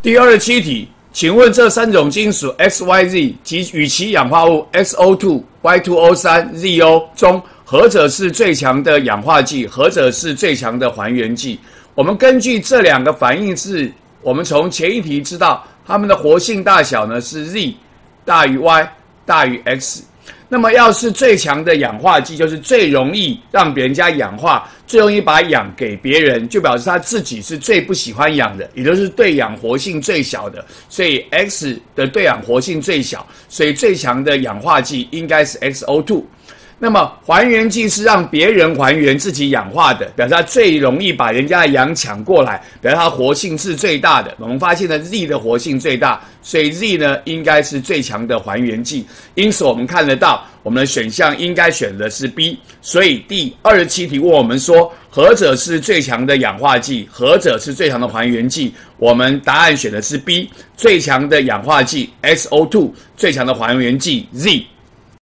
第27题，请问这三种金属 XYZ 及与其氧化物 XO2、Y2O3、ZO 中，何者是最强的氧化剂，何者是最强的还原剂？我们根据这两个反应式，我们从前一题知道它们的活性大小呢是 Z 大于 Y 大于 X。那么要是最强的氧化剂，就是最容易让别人家氧化，最容易把氧给别人，就表示他自己是最不喜欢氧的，也就是对氧活性最小的。所以 X 的对氧活性最小，所以最强的氧化剂应该是 XO2。那么还原剂是让别人还原自己氧化的，表示它最容易把人家的氧抢过来，表示它活性是最大的。我们发现呢 Z 的活性最大，所以 Z 呢应该是最强的还原剂。因此我们看得到我们的选项应该选的是 B。所以第27题问我们说，何者是最强的氧化剂，何者是最强的还原剂？我们答案选的是 B， 最强的氧化剂 XO2， 最强的还原剂 Z。